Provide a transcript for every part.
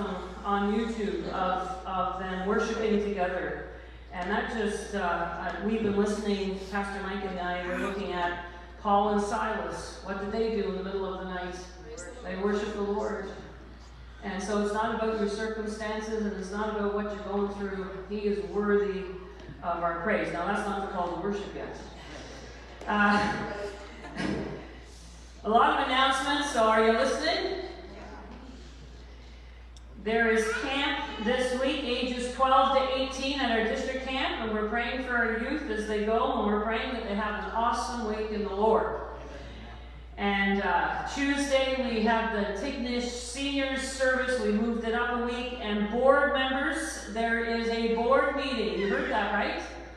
them on YouTube of them worshiping together. And that just, we've been listening, Pastor Mike and I were looking at Paul and Silas. What did they do in the middle of the night? They worshiped the Lord. And so it's not about your circumstances, and it's not about what you're going through. He is worthy of our praise. Now, that's not the call to worship yet. A lot of announcements, so are you listening? There is camp this week, ages 12 to 18 at our district camp, and we're praying for our youth as they go, and we're praying that they have an awesome week in the Lord. And Tuesday, we have the Tignish Seniors Service. We moved it up a week. And board members, there is a board meeting. You heard that, right?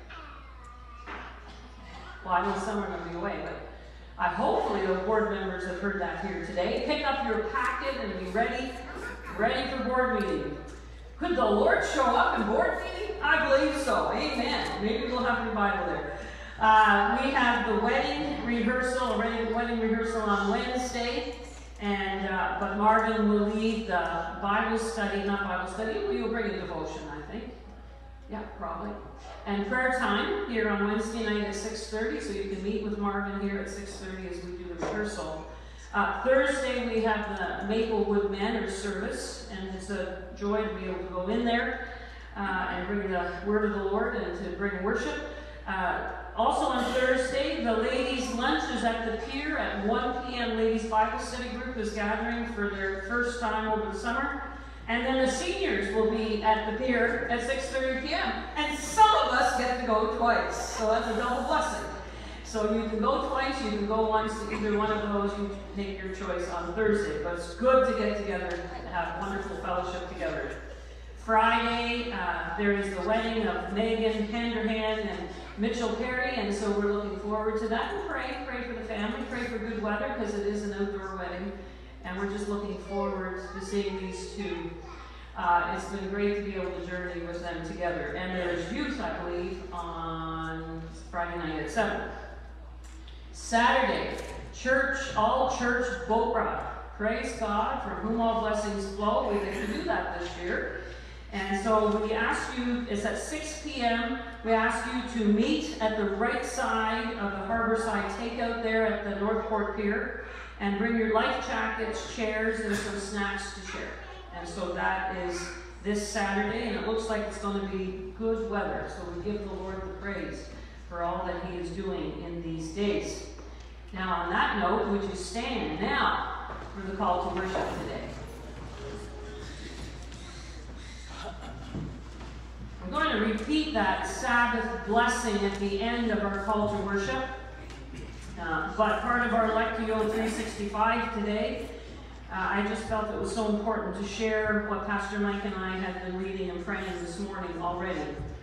Well, I know some are going to be away, but hopefully the board members have heard that here today. Pick up your packet and be ready for board meeting. Could the Lord show up in board meeting? I believe so. Amen. Maybe we'll have revival there. We have the wedding rehearsal on Wednesday, and but Marvin will lead the Bible study, not Bible study, you'll bring a devotion, I think. Yeah, probably. And prayer time here on Wednesday night at 6:30, so you can meet with Marvin here at 6:30 as we do the rehearsal. Thursday we have the Maplewood Manor service, and it's a joy to be able to go in there and bring the word of the Lord and to bring worship. Also on Thursday, the ladies' lunch is at the pier at 1 p.m. Ladies' Bible Study Group is gathering for their first time over the summer. And then the seniors will be at the pier at 6:30 p.m. And some of us get to go twice, so that's a double blessing. So you can go twice, you can go once, either one of those, you take your choice on Thursday. But it's good to get together and have wonderful fellowship together. Friday, there is the wedding of Megan Henderhan and Mitchell Perry, and so we're looking forward to that. And pray for the family, pray for good weather, because it is an outdoor wedding, and we're just looking forward to seeing these two. It's been great to be able to journey with them together. And there's youth, I believe, on Friday night at 7. Saturday, all church boat ride. Praise God, from whom all blessings flow. We get to do that this year. And so we ask you, it's at 6 p.m., we ask you to meet at the right side of the Harborside Takeout there at the Northport Pier, and bring your life jackets, chairs, and some snacks to share. And so that is this Saturday, and it looks like it's going to be good weather. So we give the Lord the praise for all that He is doing in these days. Now on that note, would you stand now for the call to worship today? I'm going to repeat that Sabbath blessing at the end of our call to worship. But part of our Lectio 365 today, I just felt it was so important to share what Pastor Mike and I have been reading and praying this morning already.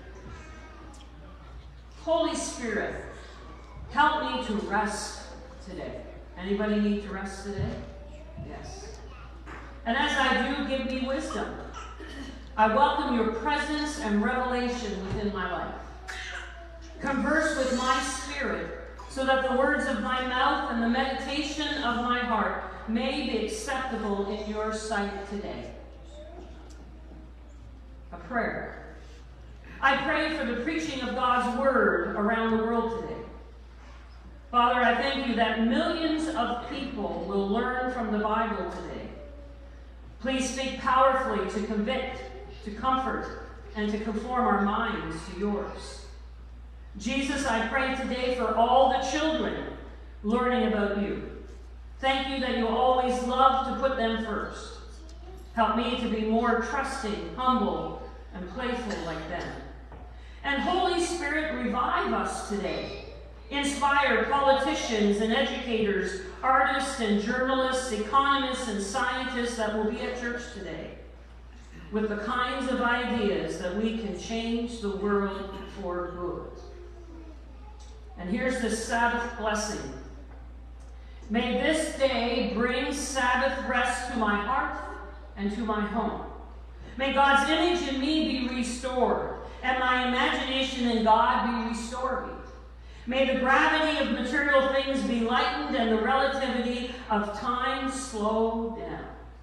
Holy Spirit, help me to rest today. Anybody need to rest today? Yes. And as I do, give me wisdom. I welcome your presence and revelation within my life. Converse with my spirit, so that the words of my mouth and the meditation of my heart may be acceptable in your sight today. A prayer. I pray for the preaching of God's word around the world today. Father, I thank you that millions of people will learn from the Bible today. Please speak powerfully to convict, to comfort, and to conform our minds to yours. Jesus, I pray today for all the children learning about you. Thank you that you always love to put them first. Help me to be more trusting, humble, and playful like them. And Holy Spirit, revive us today. Inspire politicians and educators, artists and journalists, economists and scientists that will be at church today with the kinds of ideas that we can change the world for good. And here's the Sabbath blessing. May this day bring Sabbath rest to my heart and to my home. May God's image in me be restored, and my imagination in God be restored. May the gravity of material things be lightened, and the relativity of time slow down.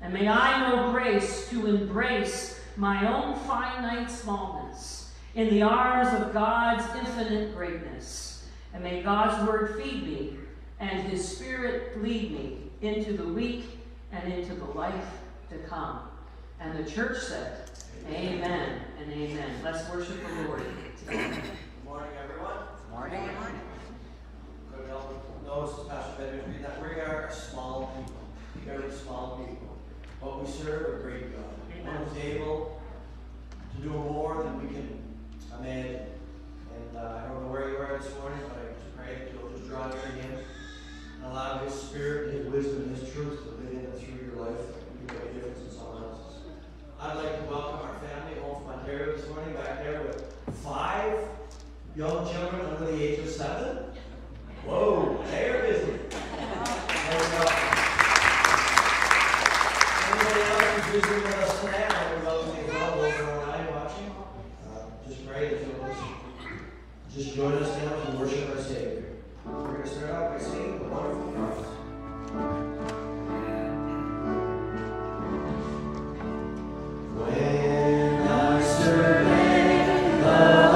And may I know grace to embrace my own finite smallness in the arms of God's infinite greatness. And may God's word feed me and his Spirit lead me into the week and into the life to come. And the church said, amen and amen. Let's worship the Lord together. Good morning, everyone. Good morning. Couldn't help but notice, as Pastor Benjamin read that we are a small people, very small people. But we serve a great God. One who's able to do more than we can imagine. And I don't know where you are this morning, but I just pray that you'll just draw near to him and allow his Spirit, his wisdom, and his truth to live in and through your life and make a difference in someone else's. I'd like to welcome our family home from Ontario this morning, back there with 5 young children under the age of 7. Whoa, they are busy. There we go. Anybody else who's visiting with us today, I would welcome you as well, those who are online watching. Just pray that you'll just join us now as we worship our Savior. We're going to start out by singing the wonderful cross. When I survey the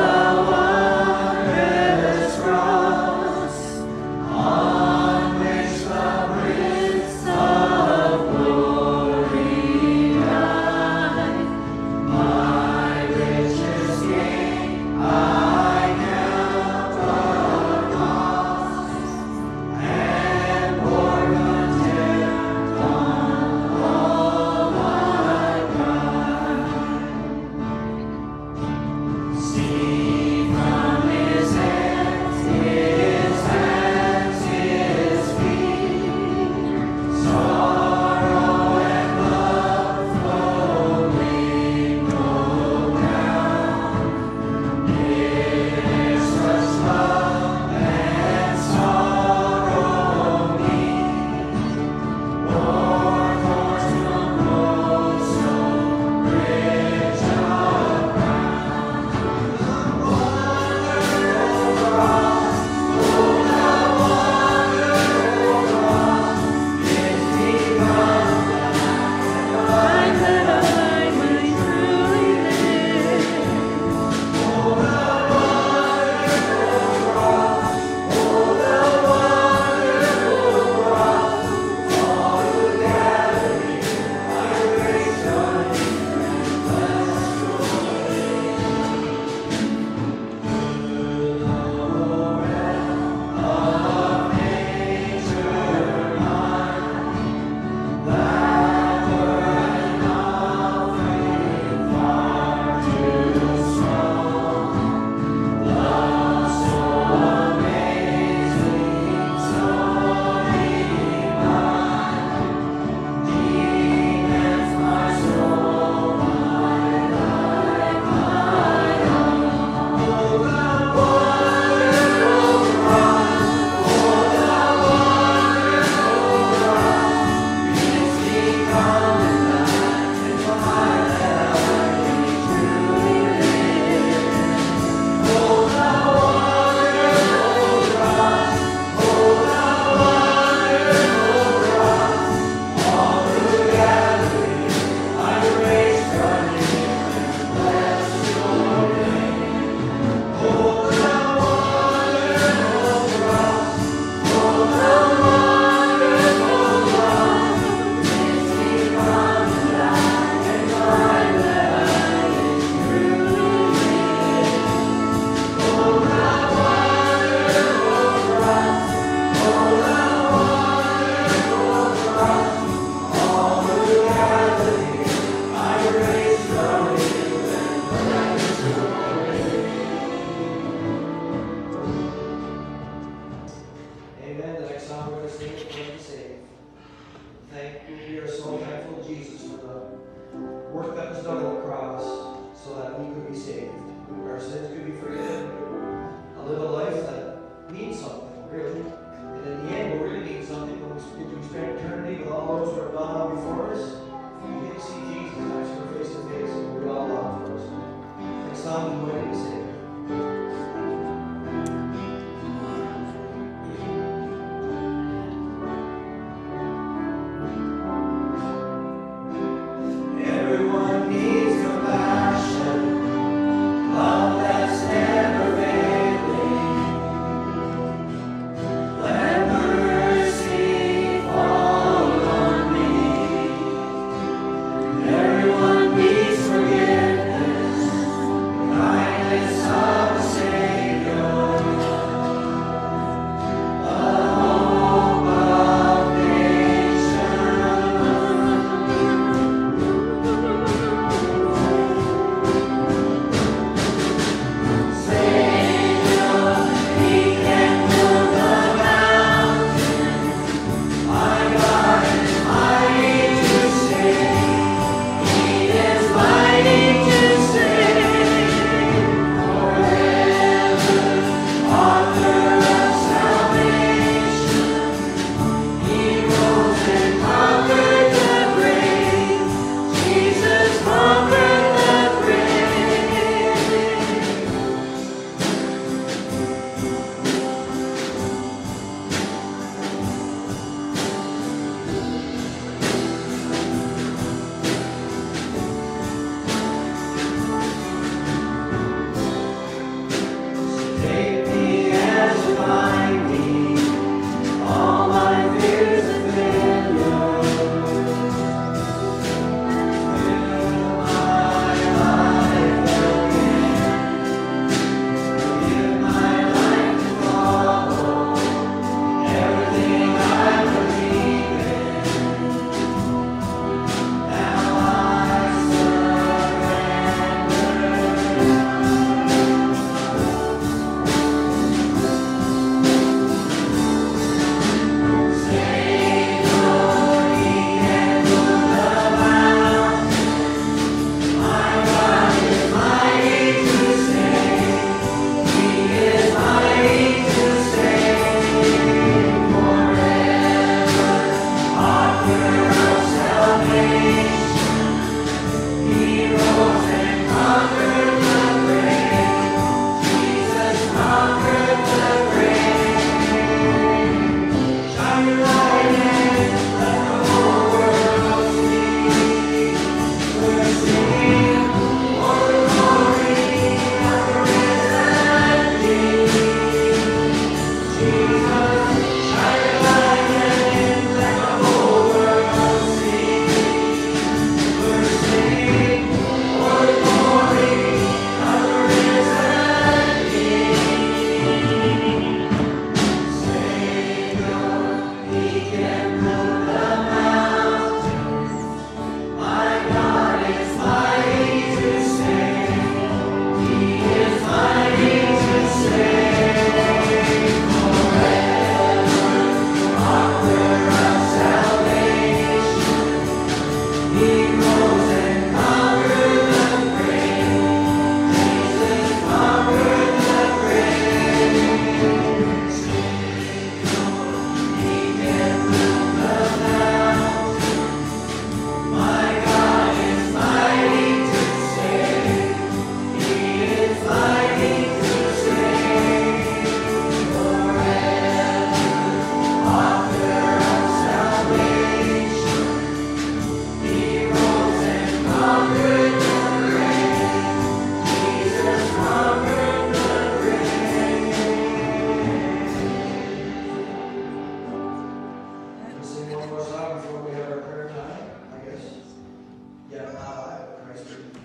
Christ with me.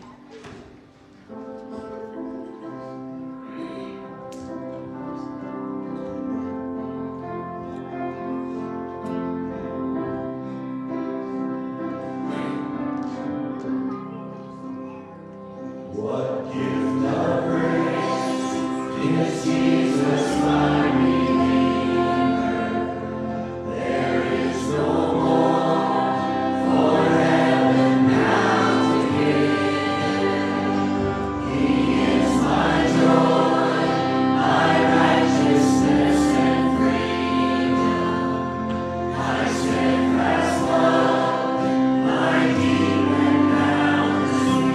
What gift of grace is Jesus my Redeemer? There is no more for heaven now to give. He is my joy, my righteousness and freedom, my steadfast love, my deep and boundless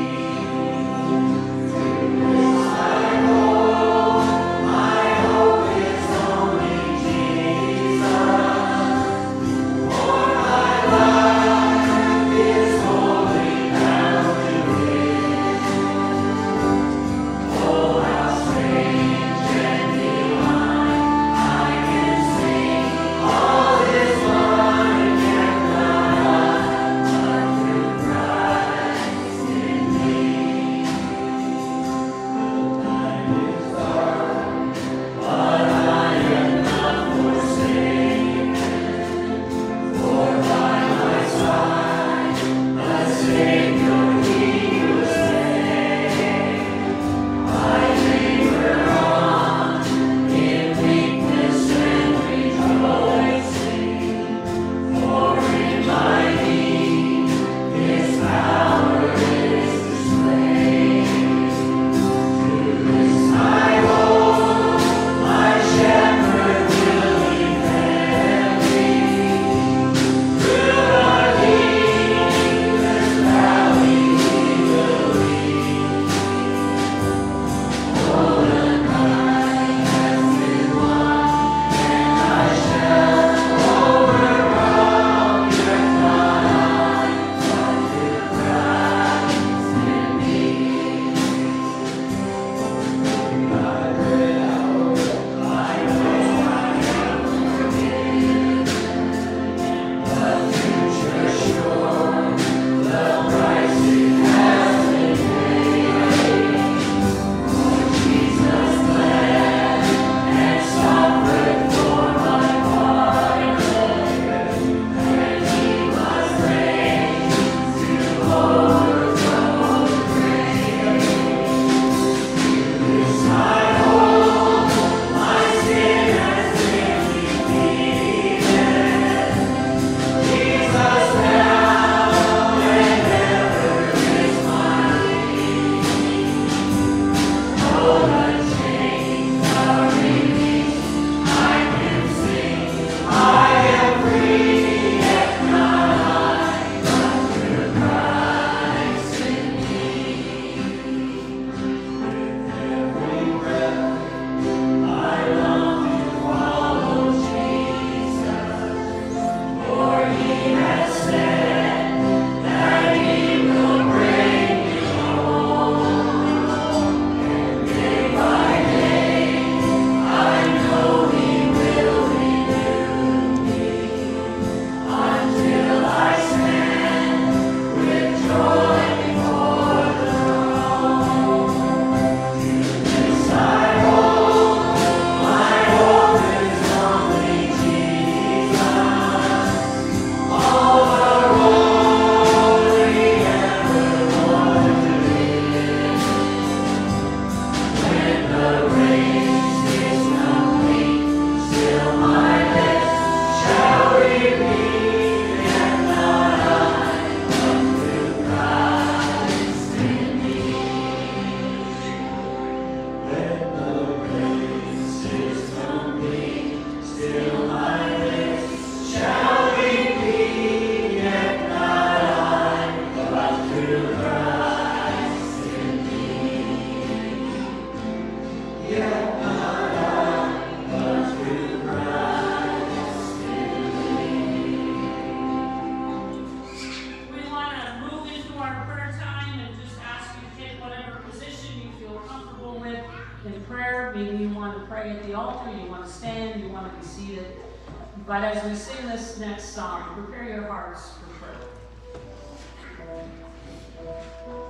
But as we sing this next song, prepare your hearts for prayer.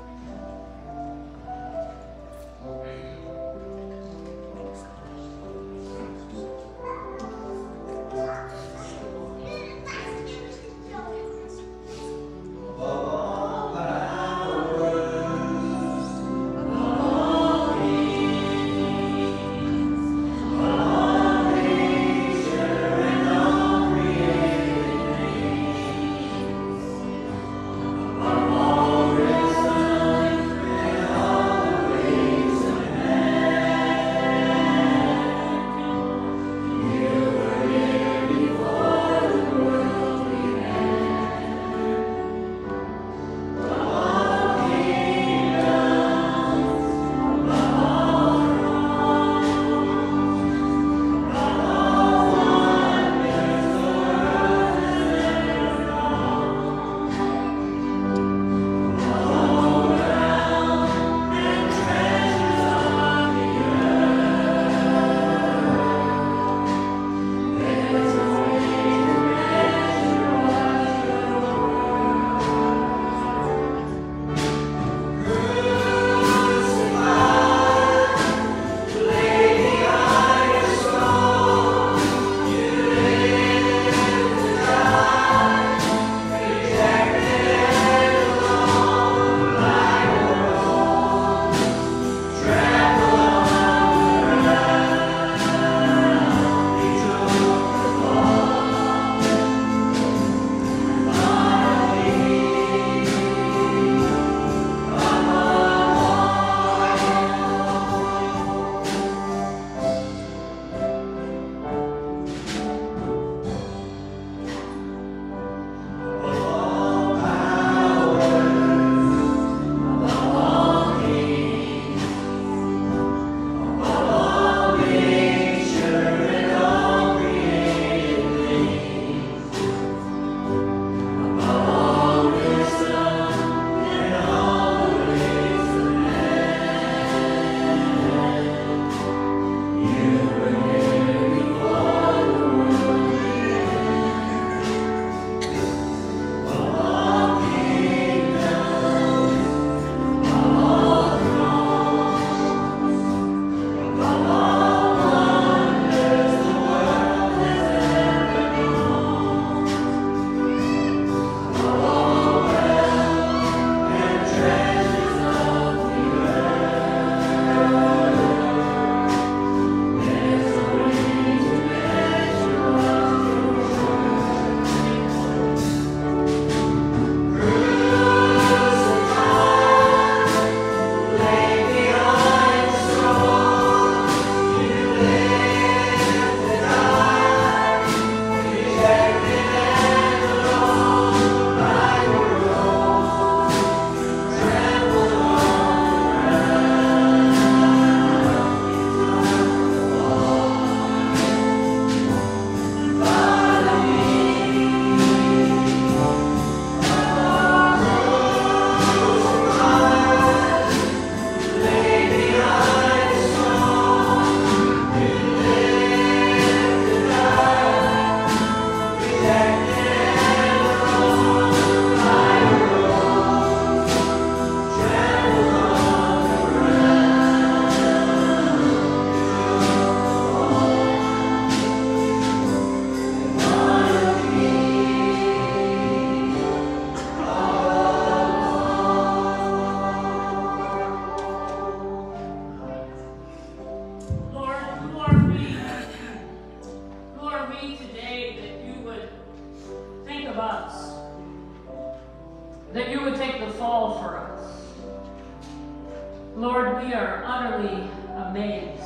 Lord, we are utterly amazed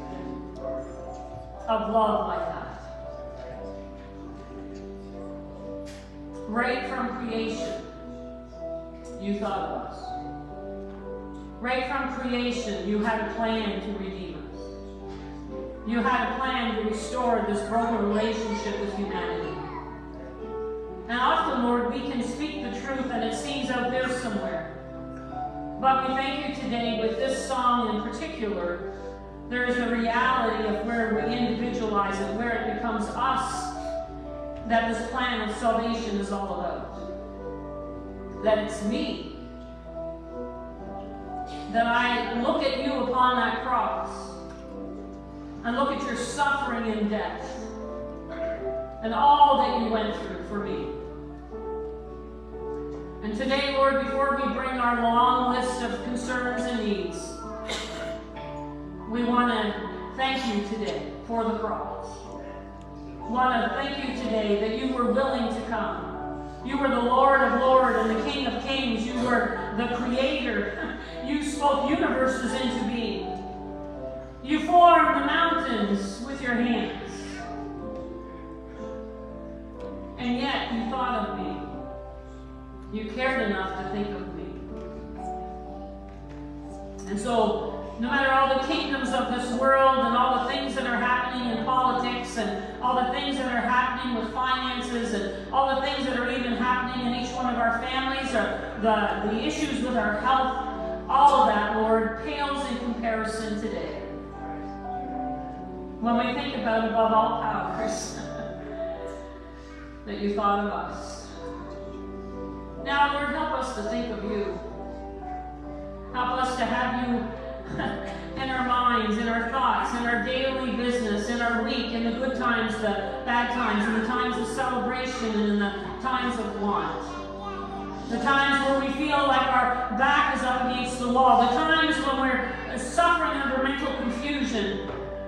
of love like that. Right from creation, you thought of us. Right from creation, you had a plan to redeem us. You had a plan to restore this broken relationship with humanity. And often, Lord, we can speak the truth and it seems out there somewhere. But we thank you today with this song in particular, there is a reality of where we individualize it, where it becomes us, that this plan of salvation is all about. That it's me. That I look at you upon that cross and look at your suffering and death and all that you went through for me. And today, Lord, before we bring our long list of concerns and needs, we want to thank you today for the cross. We want to thank you today that you were willing to come. You were the Lord of Lords and the King of Kings. You were the Creator. You spoke universes into being. You formed the mountains with your hands. And yet you thought of me. You cared enough to think of me. And so, no matter all the kingdoms of this world and all the things that are happening in politics and all the things that are happening with finances and all the things that are even happening in each one of our families or the issues with our health, all of that, Lord, pales in comparison today. When we think about above all powers that you thought of us. Now, Lord, help us to think of you. Help us to have you in our minds, in our thoughts, in our daily business, in our week, in the good times, the bad times, in the times of celebration, and in the times of want. The times where we feel like our back is up against the wall. The times when we're suffering under mental confusion.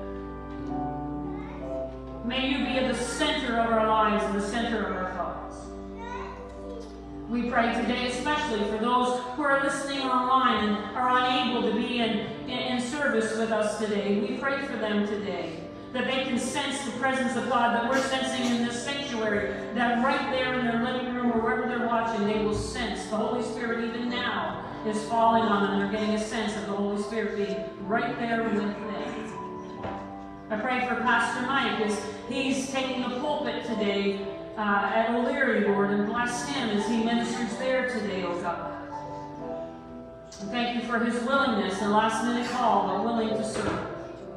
May you be at the center of our lives and the center of our thoughts. We pray today especially for those who are listening online and are unable to be in service with us today. We pray for them today, that they can sense the presence of God that we're sensing in this sanctuary, that right there in their living room or wherever they're watching, they will sense the Holy Spirit even now is falling on them. They're getting a sense of the Holy Spirit being right there with them. I pray for Pastor Mike as he's taking the pulpit today at O'Leary, Lord, and bless him as he ministers there today, oh God. And thank you for his willingness and last-minute call, but willing to serve.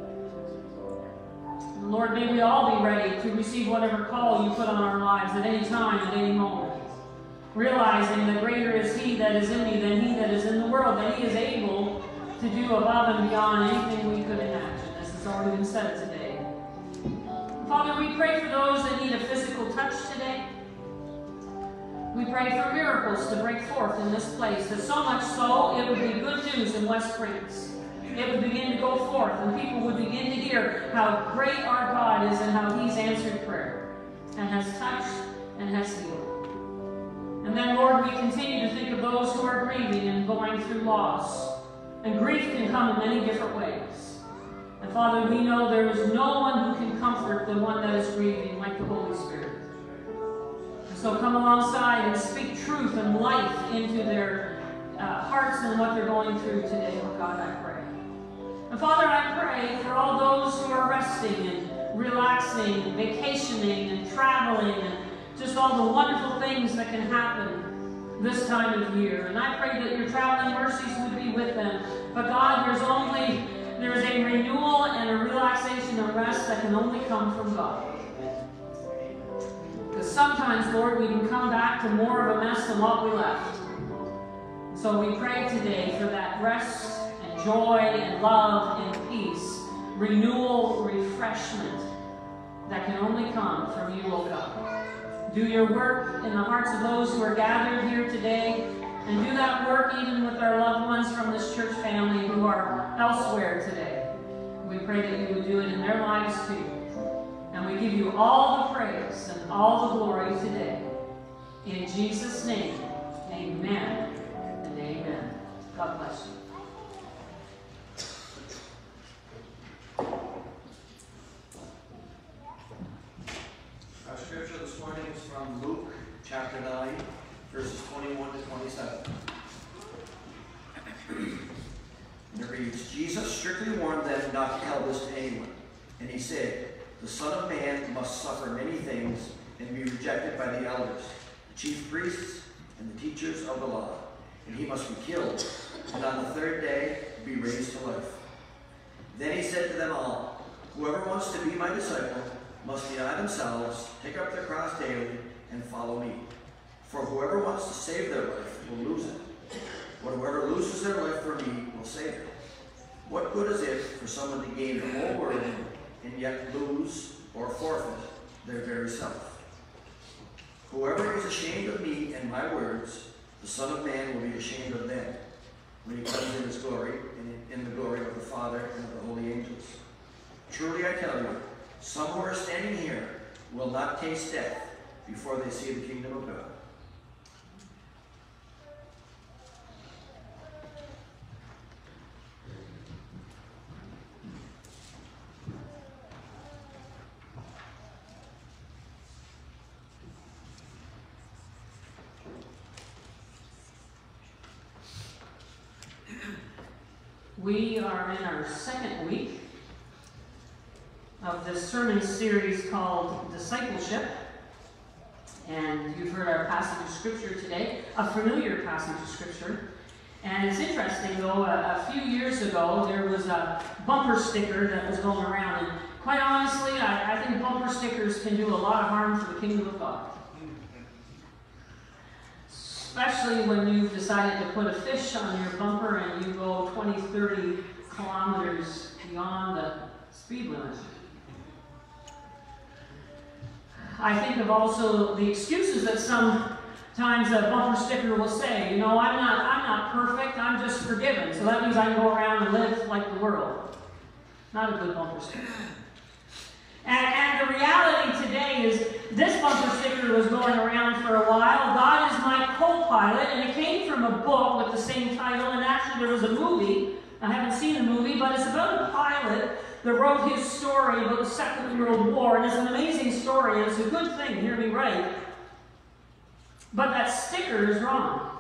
And Lord, may we all be ready to receive whatever call you put on our lives at any time, at any moment, realizing that greater is he that is in me than he that is in the world, that he is able to do above and beyond anything we could imagine, as has already been said today. Father, we pray for those that need a physical touch today. We pray for miracles to break forth in this place, that so much so it would be good news in West Springs. It would begin to go forth, and people would begin to hear how great our God is and how he's answered prayer, and has touched and has healed. And then, Lord, we continue to think of those who are grieving and going through loss. And grief can come in many different ways. And Father, we know there is no one who can comfort the one that is grieving like the Holy Spirit. So come alongside and speak truth and life into their hearts and what they're going through today. Oh God, I pray. And Father, I pray for all those who are resting and relaxing and vacationing and traveling and just all the wonderful things that can happen this time of year. And I pray that your traveling mercies would be with them. But God, there is a renewal and a relaxation and rest that can only come from God. Because sometimes, Lord, we can come back to more of a mess than what we left. So we pray today for that rest and joy and love and peace, renewal, refreshment that can only come from you, O God. Do your work in the hearts of those who are gathered here today, and do that work even with our loved ones from this church family who are elsewhere today. We pray that you would do it in their lives too. And we give you all the praise and all the glory today. In Jesus' name, amen and amen. God bless you. reads, Jesus strictly warned them not to tell this to anyone. And he said, the Son of Man must suffer many things and be rejected by the elders, the chief priests, and the teachers of the law. And he must be killed, and on the third day be raised to life. Then he said to them all, whoever wants to be my disciple must deny themselves, take up their cross daily, and follow me. For whoever wants to save their life will lose it. But whoever loses their life for me will save it. What good is it for someone to gain the whole world and yet lose or forfeit their very self? Whoever is ashamed of me and my words, the Son of Man will be ashamed of them when he comes in his glory and in the glory of the Father and of the holy angels. Truly I tell you, some who are standing here will not taste death before they see the kingdom of God. We are in our second week of this sermon series called Discipleship. And you've heard our passage of Scripture today, a familiar passage of Scripture. And it's interesting, though, a few years ago, there was a bumper sticker that was going around. And quite honestly, I think bumper stickers can do a lot of harm to the kingdom of God. Especially when you've decided to put a fish on your bumper and you go 20, 30 kilometers beyond the speed limit. I think of also the excuses that sometimes a bumper sticker will say. You know, I'm not perfect, I'm just forgiven. So that means I can go around and live like the world. Not a good bumper sticker. And the reality today is this bumper sticker was going around for a while. God is my co-pilot, and it came from a book with the same title, and actually there was a movie. I haven't seen the movie, but it's about a pilot that wrote his story about the Second World War, and it's an amazing story, and it's a good thing, hear me right. But that sticker is wrong.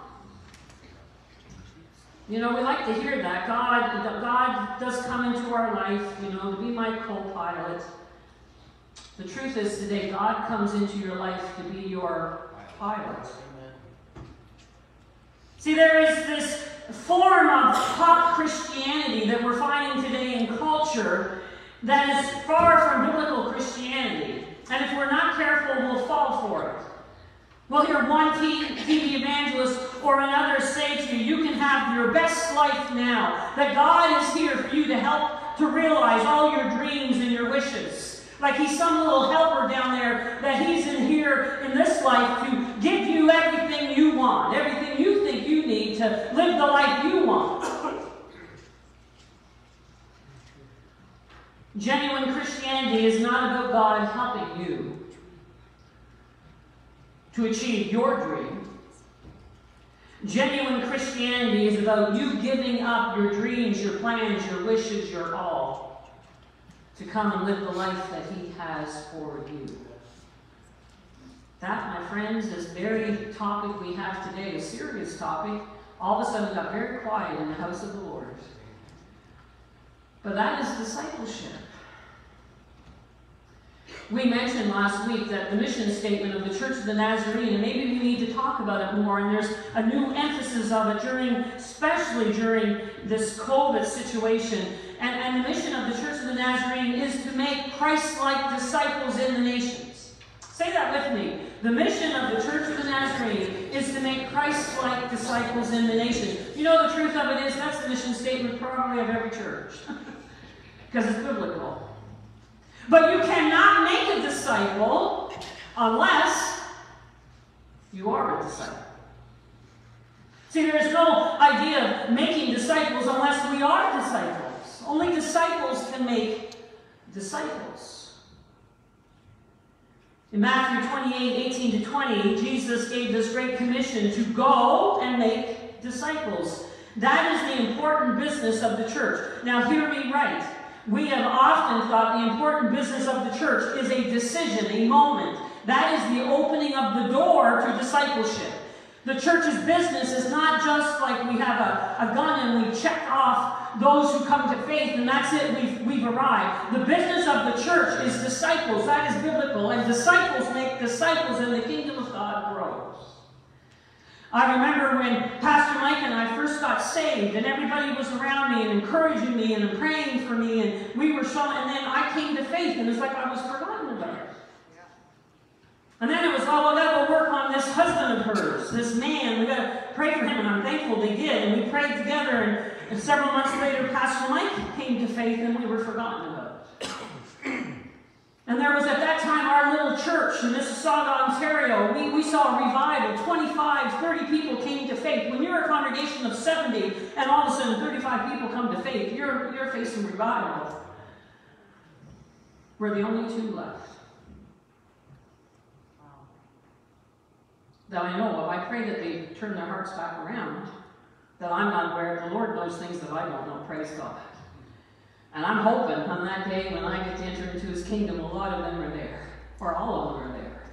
You know, we like to hear that. God does come into our life, you know, to be my co-pilot. The truth is today, God comes into your life to be your pilot. See, there is this form of pop Christianity that we're finding today in culture that is far from biblical Christianity. And if we're not careful, we'll fall for it. We'll hear one TV evangelist or another say to you, you can have your best life now. That God is here for you to help to realize all your dreams and your wishes. Like he's some little helper down there that he's in here in this life to give you everything you want, everything you think you need to live the life you want. Genuine Christianity is not about God helping you to achieve your dream. Genuine Christianity is about you giving up your dreams, your plans, your wishes, your all, to come and live the life that he has for you. That, my friends, this very topic we have today, a serious topic, all of a sudden got very quiet in the house of the Lord. But that is discipleship. We mentioned last week that the mission statement of the Church of the Nazarene, and maybe we need to talk about it more, and there's a new emphasis of it especially during this COVID situation. And the mission of the Church of the Nazarene is to make Christ-like disciples in the nations. Say that with me. The mission of the Church of the Nazarene is to make Christ-like disciples in the nations. You know, the truth of it is that's the mission statement probably of every church. Because it's biblical. But you cannot make a disciple unless you are a disciple. See, there is no idea of making disciples unless we are disciples. Only disciples can make disciples. In Matthew 28:18-20, Jesus gave this great commission to go and make disciples. That is the important business of the church. Now, hear me right. We have often thought the important business of the church is a decision, a moment. That is the opening of the door to discipleship. The church's business is not just like we have a gun and we check off off those who come to faith, and that's it, we've arrived. The business of the church is disciples. That is biblical. And disciples make disciples, and the kingdom of God grows. I remember when Pastor Mike and I first got saved, and everybody was around me and encouraging me and praying for me, and we were showing, and then I came to faith, and it's like I was forgotten about it. And then it was, oh, well, we got to go work on this husband of hers, this man. We got to pray for him, and I'm thankful they did. And we prayed together, and several months later, Pastor Mike came to faith, and we were forgotten about it. And there was at that time our little church in Mississauga, Ontario. We saw a revival. 25, 30 people came to faith. When you're a congregation of 70, and all of a sudden 35 people come to faith, you're facing revival. We're the only two left that I know of. I pray that they turn their hearts back around, that I'm not aware of. The Lord knows things that I don't know, praise God. And I'm hoping on that day when I get to enter into His kingdom, a lot of them are there, or all of them are there.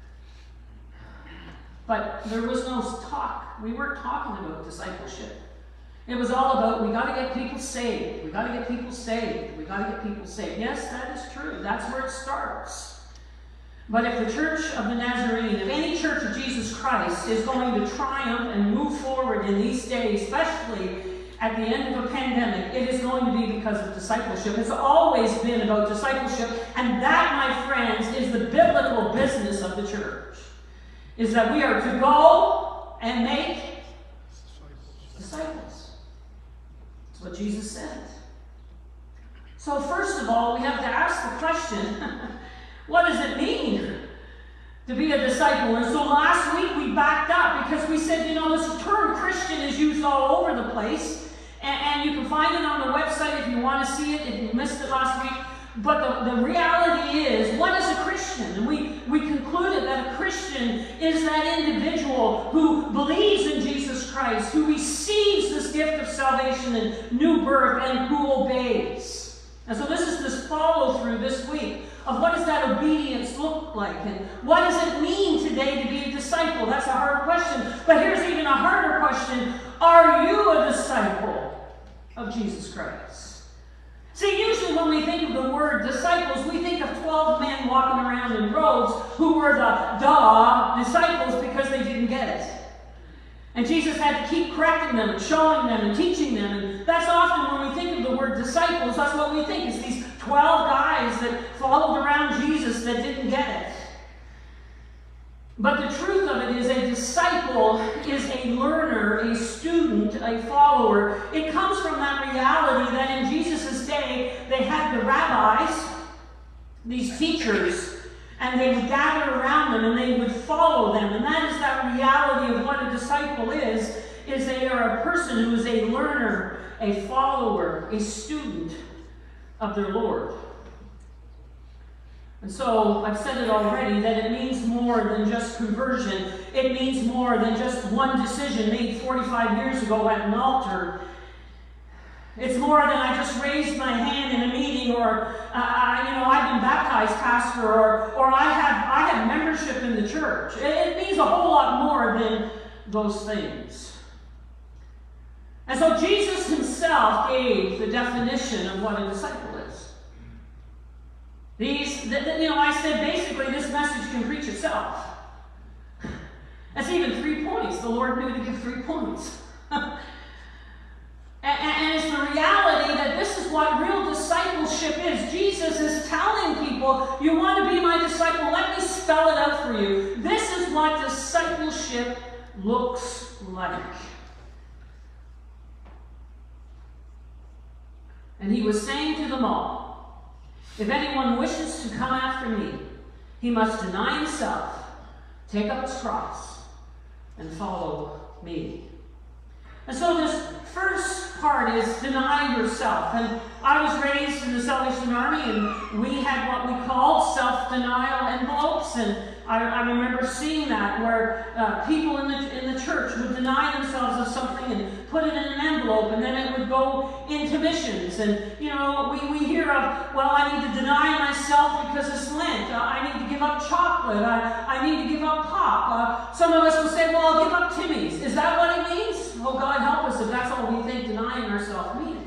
But there was no talk. We weren't talking about discipleship. It was all about, we got to get people saved. We got to get people saved. We got to get people saved. Yes, that is true. That's where it starts. But if the Church of the Nazarene, if any Church of Jesus Christ is going to triumph and move forward in these days, especially at the end of a pandemic, it is going to be because of discipleship. It's always been about discipleship, and that, my friends, is the biblical business of the church, is that we are to go and make disciples. That's what Jesus said. So first of all, we have to ask the question, what does it mean to be a disciple? And so last week we backed up because we said, you know, this term Christian is used all over the place. And you can find it on the website if you want to see it, if you missed it last week. But the reality is, what is a Christian? And we concluded that a Christian is that individual who believes in Jesus Christ, who receives this gift of salvation and new birth, and who obeys. And so this is this follow-through this week of what does that obedience look like? And what does it mean today to be a disciple? That's a hard question. But here's even a harder question. Are you a disciple of Jesus Christ? See, usually when we think of the word disciples, we think of 12 men walking around in robes who were the disciples because they didn't get it. And Jesus had to keep correcting them and showing them and teaching them. And that's often when we think of the word disciples, that's what we think, is these 12 guys that followed around Jesus that didn't get it. But the truth of it is, a disciple is a learner, a student, a follower. It comes from that reality that in Jesus' day, they had the rabbis, these teachers, and they would gather around them and they would follow them. And that is that reality of what a disciple is they are a person who is a learner, a follower, a student of their Lord. And so, I've said it already, that it means more than just conversion. It means more than just one decision made 45 years ago at an altar. It's more than I just raised my hand in a meeting, or I've been baptized, pastor, or I have membership in the church. It means a whole lot more than those things. And so Jesus himself gave the definition of what a disciple is. I said basically this message can preach itself. That's even 3 points. The Lord knew to give 3 points. And it's the reality that this is what real discipleship is. Jesus is telling people, you want to be my disciple? Let me spell it out for you. This is what discipleship looks like. And he was saying to them all, if anyone wishes to come after me, he must deny himself, take up his cross, and follow me. And so this first part is deny yourself. And I was raised in the Salvation Army, and we had what we called self-denial envelopes. And I remember seeing that, where people in the church would deny themselves of something and put it in an envelope, and then it would go into missions. And, we hear of, well, I need to deny myself because it's Lent. I need to give up chocolate. I need to give up pop. Some of us will say, well, I'll give up Timmy's. Is that what it means? Oh, God help us if that's all we think denying ourselves means.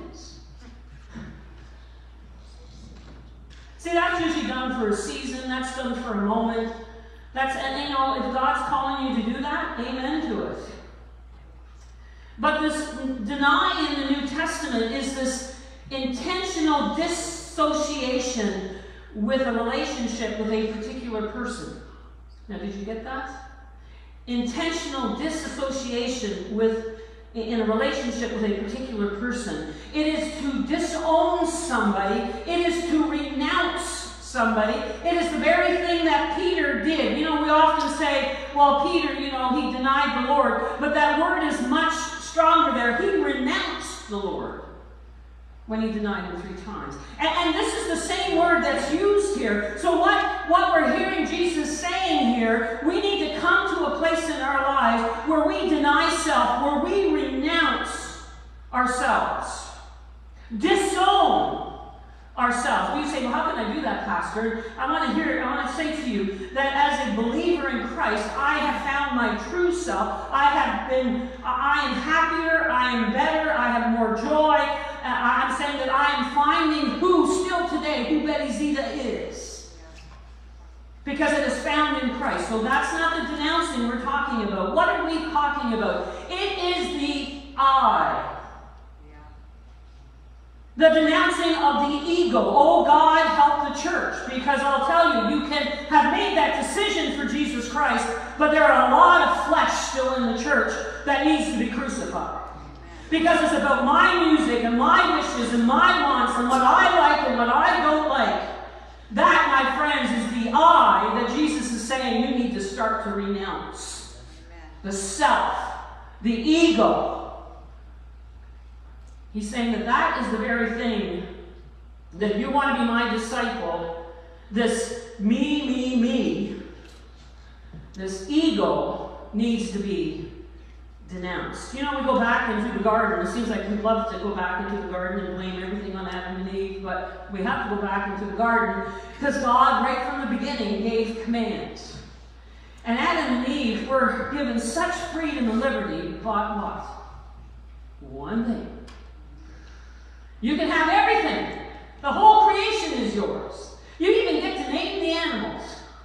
See, that's usually done for a season. That's done for a moment. And you know, if God's calling you to do that, amen to it. But this deny in the New Testament is this intentional dissociation with a relationship with a particular person. Now, did you get that? Intentional disassociation in a relationship with a particular person. It is to disown somebody. It is to renounce somebody. It is the very thing that Peter did. You know, we often say, well, Peter, you know, he denied the Lord. But that word is much stronger there. He renounced the Lord when he denied him 3 times. And this is the same word that's used here. So what we're hearing Jesus saying here, we need to come to a place in our lives where we deny self, where we renounce ourselves, disown ourselves. Well, you say, well, how can I do that, Pastor? I want to say to you that as a believer in Christ, I have found my true self. I am happier, I am better, I have more joy. I'm saying that I am finding who Betty Zita is. Because it is found in Christ. So that's not the denouncing we're talking about. What are we talking about? It is the I. The denouncing of the ego. Oh, God, help the church. Because I'll tell you, you can have made that decision for Jesus Christ, but there are a lot of flesh still in the church that needs to be crucified. Because it's about my music and my wishes and my wants and what I like and what I don't like. That, my friends, is the I that Jesus is saying you need to start to renounce. The self, the ego. He's saying that is the very thing that you want to be my disciple. This me, this ego needs to be denounced. You know, we go back into the garden. It seems like we love to go back into the garden and blame everything on Adam and Eve, but we have to go back into the garden because God, right from the beginning, gave commands. And Adam and Eve were given such freedom and liberty, but what? One thing. You can have everything. The whole creation is yours. You even get to name the animals.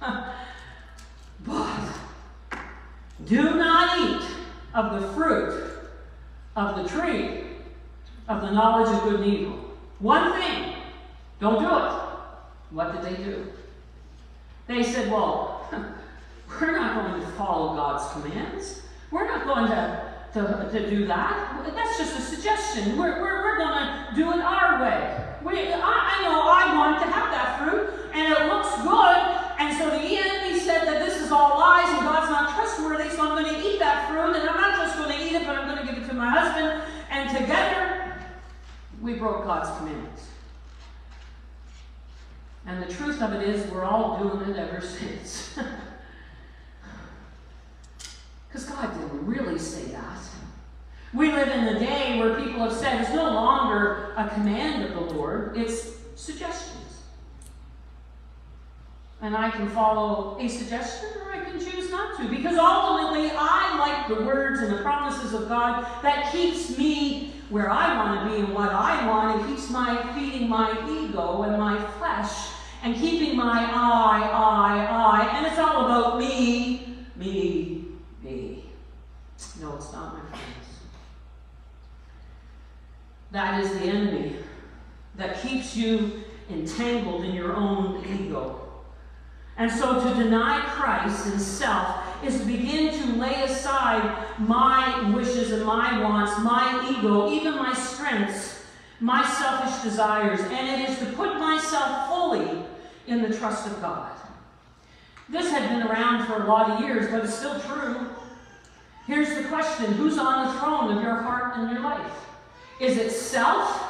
But do not eat of the fruit of the tree of the knowledge of good and evil. One thing. Don't do it. What did they do? They said, well, we're not going to follow God's commands. We're not going to do that. That's just a suggestion. We're going to do it our way. I know I want to have that fruit, and it looks good. And so the enemy said that this is all lies, and God's not trustworthy, so I'm going to eat that fruit, and I'm not just going to eat it, but I'm going to give it to my husband. And together, we broke God's commandments. And the truth of it is, we're all doing it ever since. Because God didn't really say that. We live in a day where people have said it's no longer a command of the Lord, it's suggestions. And I can follow a suggestion or I can choose not to. Because ultimately, I like the words and the promises of God that keeps me where I want to be and what I want. It keeps feeding my ego and my flesh and keeping my I. And it's all about me, me, me. No, it's not, my friends. That is the enemy that keeps you entangled in your own ego. And so to deny Christ and self is to begin to lay aside my wishes and my wants, my ego, even my strengths, my selfish desires, and it is to put myself fully in the trust of God. This had been around for a lot of years, but it's still true. Here's the question: who's on the throne of your heart and your life? Is it self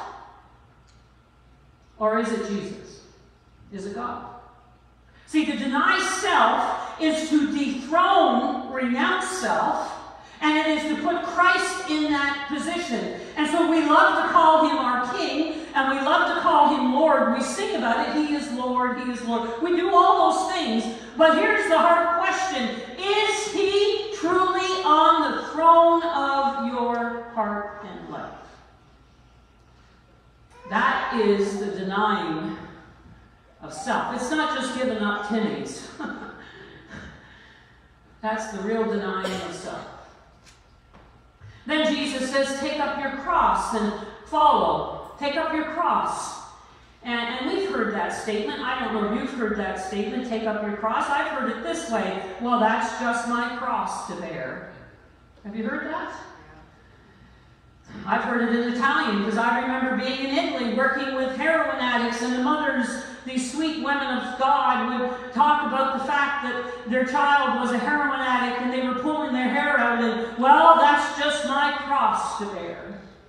or is it Jesus? Is it God? See, to deny self is to dethrone, renounce self, and it is to put Christ in that position. And so we love to call him our King, and we love to call him Lord. We sing about it. He is Lord, he is Lord. We do all those things. But here's the hard question: is he truly on the throne of your heart and life? That is the denying of self. It's not just giving up tinnies. That's the real denying of self. Then Jesus says, take up your cross and follow. Take up your cross. And we've heard that statement. I don't know if you've heard that statement, take up your cross. I've heard it this way, well, that's just my cross to bear. Have you heard that? I've heard it in Italian, because I remember being in Italy working with heroin addicts, and the mothers, these sweet women of God, would talk about the fact that their child was a heroin addict and they were pulling their hair out, and, well, that's just my cross to bear.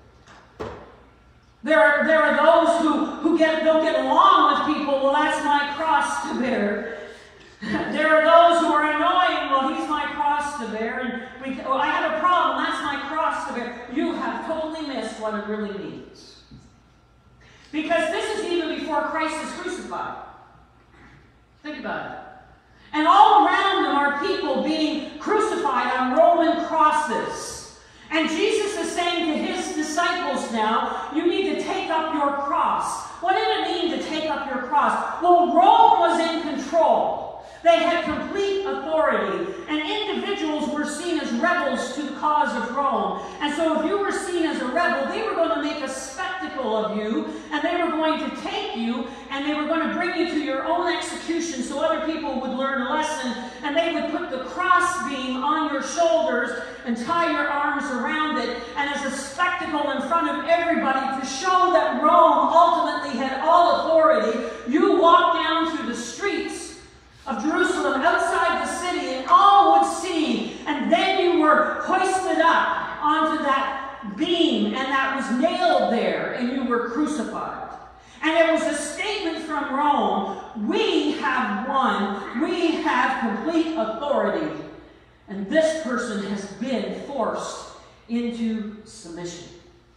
There are those who don't get along with people, well, that's my cross to bear. There are those who are annoying, well, he's my cross to bear, and I have a problem, that's my cross to bear. You have totally missed what it really means. Because this is even before Christ is crucified. Think about it. And all around them are people being crucified on Roman crosses. And Jesus is saying to his disciples now, you need to take up your cross. What did it mean to take up your cross? Well, Rome was in control. They had complete authority, and individuals were seen as rebels to the cause of Rome. And so if you were seen as a rebel, they were going to make a spectacle of you, and they were going to take you, and they were going to bring you to your own execution so other people would learn a lesson, and they would put the crossbeam on your shoulders and tie your arms around it, and as a spectacle in front of everybody to show that Rome ultimately had all authority, you walk down through the streets of Jerusalem, outside the city, and all would see, and then you were hoisted up onto that beam, and that was nailed there, and you were crucified. And it was a statement from Rome, we have won, we have complete authority, and this person has been forced into submission.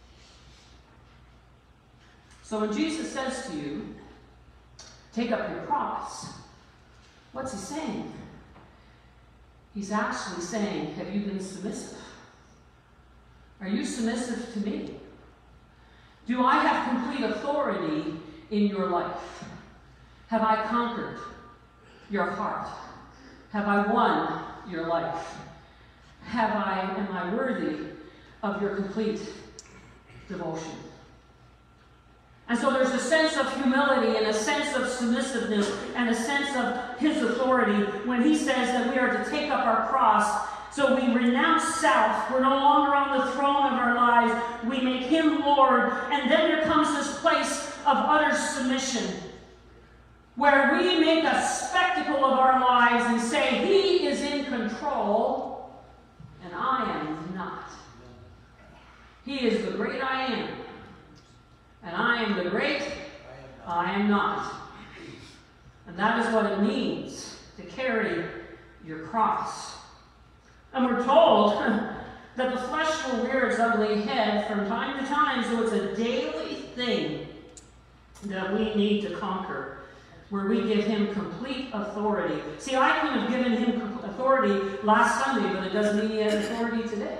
So when Jesus says to you, take up your cross, what's he saying? He's actually saying, have you been submissive? Are you submissive to me? Do I have complete authority in your life? Have I conquered your heart? Have I won your life? Am I worthy of your complete devotion? And so there's a sense of humility and a sense of submissiveness and a sense of his authority when he says that we are to take up our cross. So we renounce self. We're no longer on the throne of our lives. We make him Lord. And then there comes this place of utter submission, where we make a spectacle of our lives and say, he is in control and I am not. He is the great I am. And I am the great I am not. And that is what it means to carry your cross. And we're told that the flesh will rear its ugly head from time to time, so it's a daily thing that we need to conquer, where we give him complete authority. See, I could have given him authority last Sunday, but it doesn't mean he has authority today.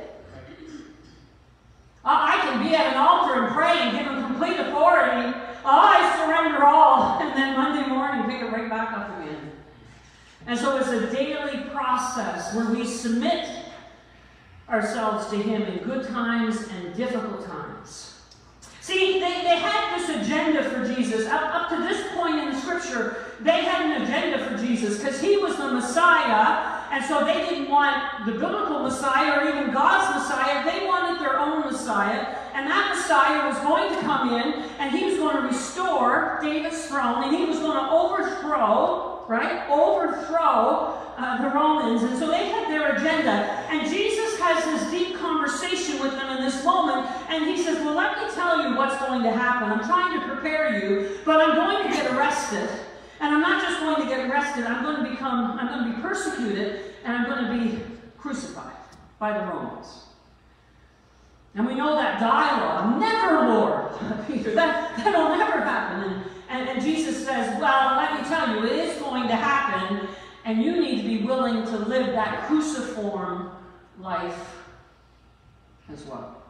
I can be at an altar and pray and give him complete authority. I surrender all. And then Monday morning, pick it right back up again. And so it's a daily process where we submit ourselves to him in good times and difficult times. See, they had this agenda for Jesus. Up to this point in the scripture, they had an agenda for Jesus because he was the Messiah. And so they didn't want the biblical Messiah or even God's Messiah. They wanted their own Messiah. And that Messiah was going to come in and he was going to restore David's throne and he was going to overthrow the Romans. And so they had their agenda. And Jesus has this deep conversation with them in this moment. And he says, well, let me tell you what's going to happen. I'm trying to prepare you, but I'm going to get arrested. And I'm not just going to get arrested, I'm going to be persecuted, and I'm going to be crucified by the Romans. And we know that dialogue, never, Lord, Peter, that'll never happen. And Jesus says, well, let me tell you, it is going to happen, and you need to be willing to live that cruciform life as well.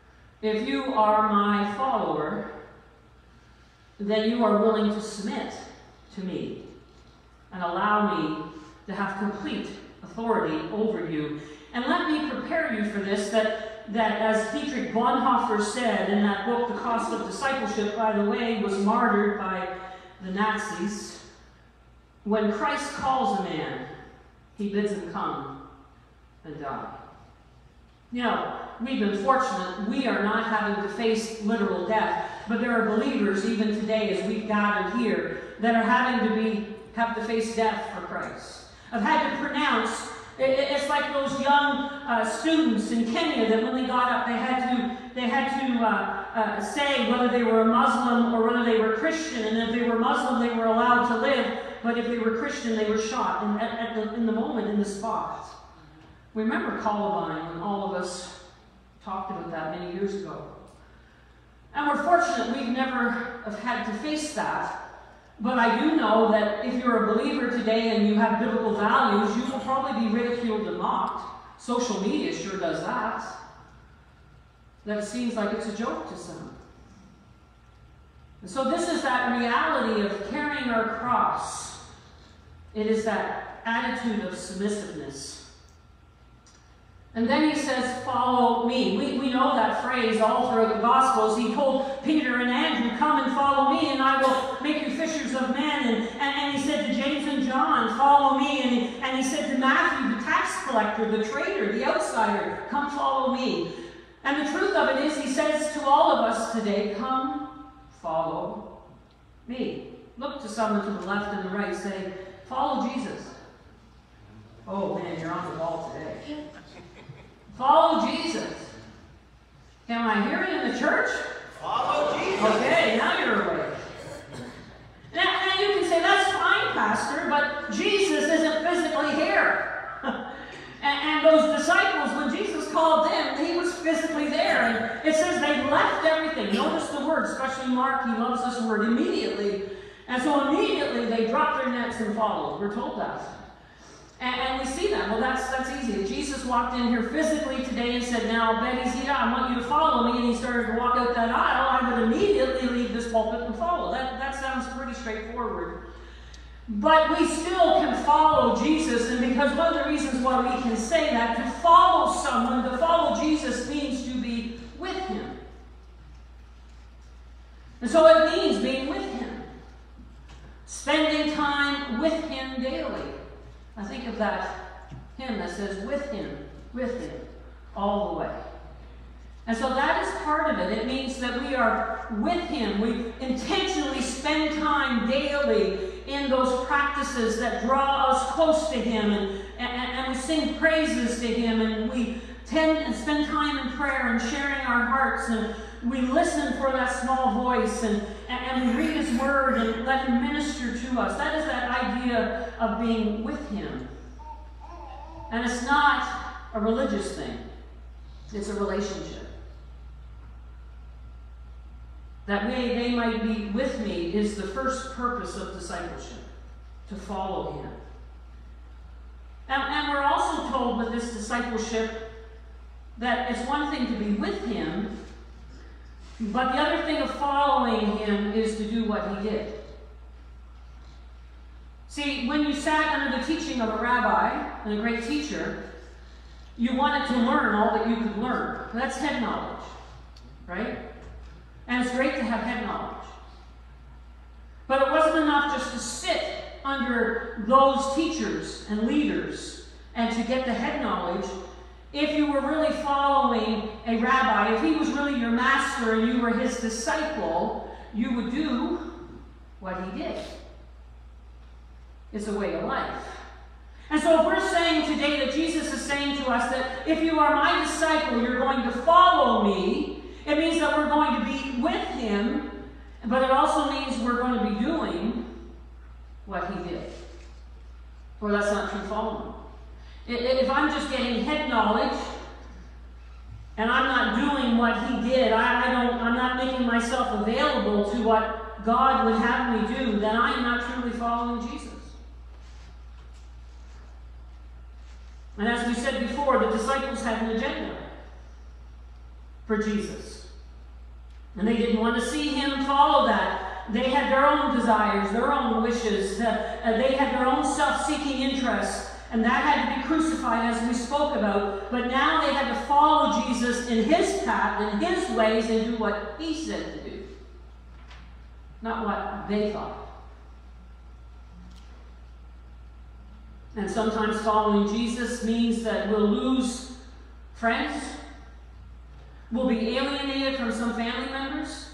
If you are my follower, then you are willing to submit to me and allow me to have complete authority over you. And let me prepare you for this, that as Dietrich Bonhoeffer said in that book, The Cost of Discipleship, by the way, was martyred by the Nazis. When Christ calls a man, he bids him come and die. You know, we've been fortunate. We are not having to face literal death, but there are believers even today as we've gathered here that are having to have to face death for Christ. I've had to pronounce, it's like those young students in Kenya that when they got up, they had to say whether they were a Muslim or whether they were Christian. And if they were Muslim, they were allowed to live. But if they were Christian, they were shot in the moment, in the spot. Remember Columbine when all of us talked about that many years ago. And we're fortunate we've never have had to face that. But I do know that if you're a believer today and you have biblical values, you will probably be ridiculed and mocked. Social media sure does that. That it seems like it's a joke to some. And so this is that reality of carrying our cross. It is that attitude of submissiveness. And then he says, follow me. We know that phrase all throughout the Gospels. He told Peter and Andrew, come and follow me, and I will make you fishers of men. And he said to James and John, follow me. And he said to Matthew, the tax collector, the traitor, the outsider, come follow me. And the truth of it is, he says to all of us today, come follow me. Look to someone to the left and the right, say, follow Jesus. Oh man, you're on the ball today. Follow Jesus. Am I hearing in the church? Follow Jesus. Okay, now you're awake. Now you can say, that's fine, Pastor, but Jesus isn't physically here. and those disciples, when Jesus called them, he was physically there. And it says they left everything. Notice the word, especially Mark, he loves this word, immediately. And so immediately they dropped their nets and followed. We're told that. And we see that. Well, that's easy. If Jesus walked in here physically today and said, now, Betty, Zita, I want you to follow me, and he started to walk out that aisle, I would immediately leave this pulpit and follow. That sounds pretty straightforward. But we still can follow Jesus, and because one of the reasons why we can say that, to follow someone, to follow Jesus means to be with him. And so it means being with him. Spending time with him daily. I think of that hymn that says, with him, all the way. And so that is part of it. It means that we are with him. We intentionally spend time daily in those practices that draw us close to him. And we sing praises to him. And we tend and spend time in prayer and sharing our hearts. And we listen for that small voice. And we read his word and let him minister to us. That is that idea of being with him. And it's not a religious thing. It's a relationship. That they might be with me is the first purpose of discipleship, to follow him. And we're also told with this discipleship that it's one thing to be with him, but the other thing of following him is to do what he did. See, when you sat under the teaching of a rabbi and a great teacher, you wanted to learn all that you could learn. That's head knowledge, right? And it's great to have head knowledge. But it wasn't enough just to sit under those teachers and leaders and to get the head knowledge. If you were really following a rabbi, if he was really your master and you were his disciple, you would do what he did. It's a way of life. And so if we're saying today that Jesus is saying to us that if you are my disciple, you're going to follow me, it means that we're going to be with him, but it also means we're going to be doing what he did. Or that's not true following. If I'm just getting head knowledge and I'm not doing what he did, I'm not making myself available to what God would have me do, then I am not truly following Jesus. And as we said before, the disciples had an agenda for Jesus. And they didn't want to see him follow that They had their own desires, their own wishes. They had their own self-seeking interests. And that had to be crucified, as we spoke about. But now they had to follow Jesus in his path, in his ways, and do what he said to do. Not what they thought. And sometimes following Jesus means that we'll lose friends. We'll be alienated from some family members.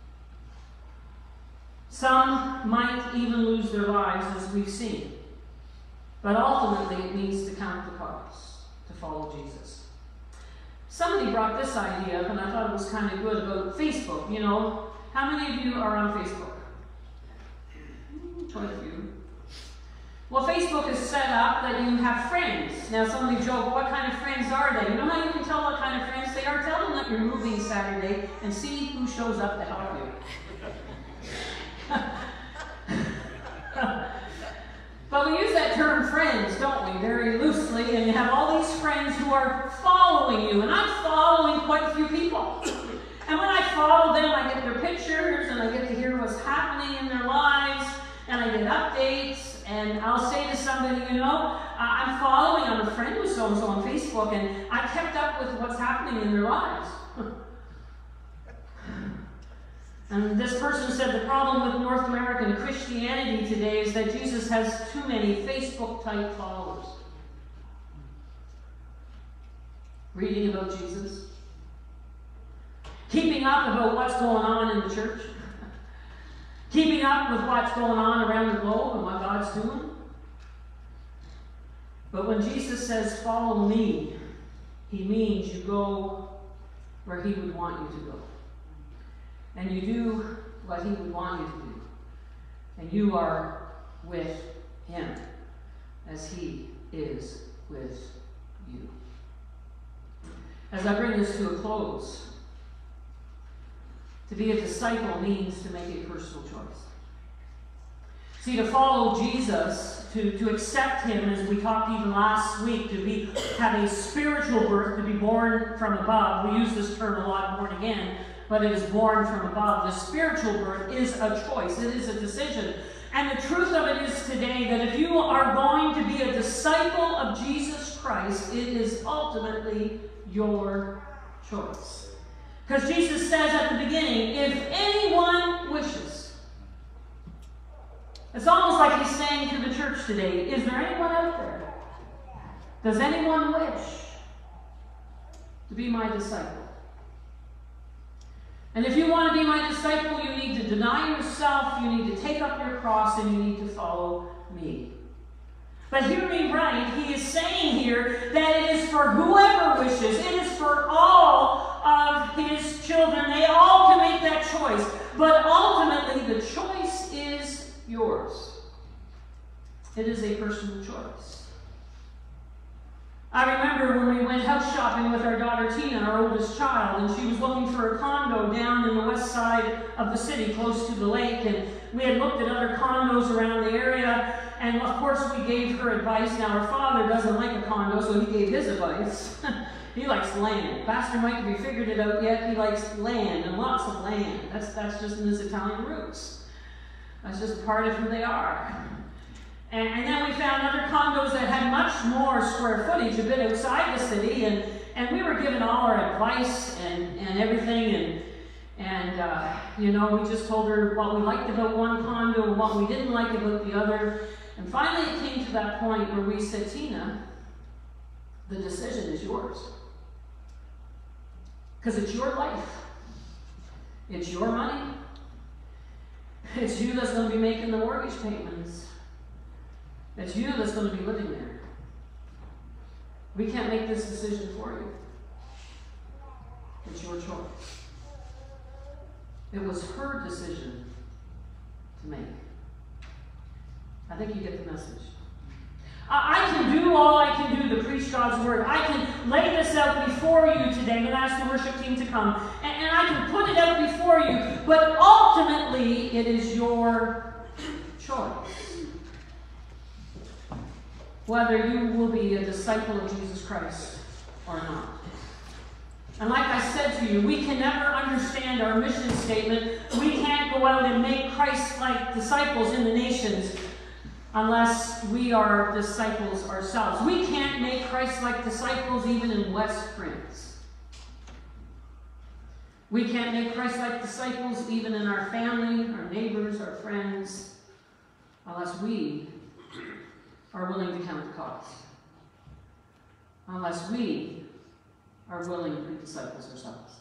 Some might even lose their lives, as we've seen. But ultimately, it means to count the cost to follow Jesus. Somebody brought this idea up, and I thought it was kind of good, about Facebook. You know, how many of you are on Facebook? Quite a few. Well, Facebook is set up that you have friends. Now, somebody joked, what kind of friends are they? You know how you can tell what kind of friends they are? Tell them that you're moving Saturday and see who shows up to help you. But we use that term friends, don't we, very loosely, and you have all these friends who are following you, and I'm following quite a few people. And when I follow them, I get their pictures, and I get to hear what's happening in their lives, and I get updates, and I'll say to somebody, you know, I'm a friend with so-and-so on Facebook, and I kept up with what's happening in their lives. And this person said the problem with North American Christianity today is that Jesus has too many Facebook-type followers. Reading about Jesus. Keeping up about what's going on in the church. Keeping up with what's going on around the globe and what God's doing. But when Jesus says, follow me, he means you go where he would want you to go. And you do what he would want you to do. And you are with him as he is with you. As I bring this to a close, to be a disciple means to make a personal choice. See, to follow Jesus, to accept him, as we talked even last week, to have a spiritual birth, to be born from above. We use this term a lot, born again, but it is born from above. The spiritual birth is a choice. It is a decision. And the truth of it is today that if you are going to be a disciple of Jesus Christ, it is ultimately your choice. Because Jesus says at the beginning, if anyone wishes. It's almost like he's saying to the church today, is there anyone out there? Does anyone wish to be my disciple? And if you want to be my disciple, you need to deny yourself, you need to take up your cross, and you need to follow me. But hear me right, he is saying here that it is for whoever wishes. It is for all of his children. They all can make that choice. But ultimately, the choice is yours. It is a personal choice. I remember when we went house shopping with our daughter Tina, our oldest child, and she was looking for a condo down in the west side of the city, close to the lake, and we had looked at other condos around the area, and of course we gave her advice. Now her father doesn't like a condo, so he gave his advice. He likes land. Pastor Mike, have you figured it out yet? He likes land, and lots of land. That's just in his Italian roots. That's just part of who they are. And then we found other condos that had much more square footage, a bit outside the city, and we were given all our advice and everything, and you know, we just told her what we liked about one condo and what we didn't like about the other. And finally it came to that point where we said, Tina, the decision is yours. Because it's your life. It's your money. It's you that's going to be making the mortgage payments. It's you that's going to be living there. We can't make this decision for you. It's your choice. It was her decision to make. I think you get the message. I can do all I can do to preach God's word. I can lay this out before you today and ask the worship team to come. And I can put it out before you. But ultimately, it is your choice. Whether you will be a disciple of Jesus Christ or not. And like I said to you, we can never understand our mission statement. We can't go out and make Christ-like disciples in the nations unless we are disciples ourselves. We can't make Christ-like disciples even in West Prince. We can't make Christ-like disciples even in our family, our neighbors, our friends, unless we are willing to count the cost. Unless we are willing to be disciples ourselves.